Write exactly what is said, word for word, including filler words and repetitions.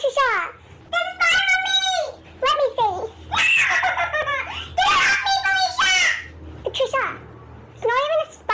Patricia! There's a spider on me! Let me see. Get it off me, Felicia! Patricia, it's not even a spider.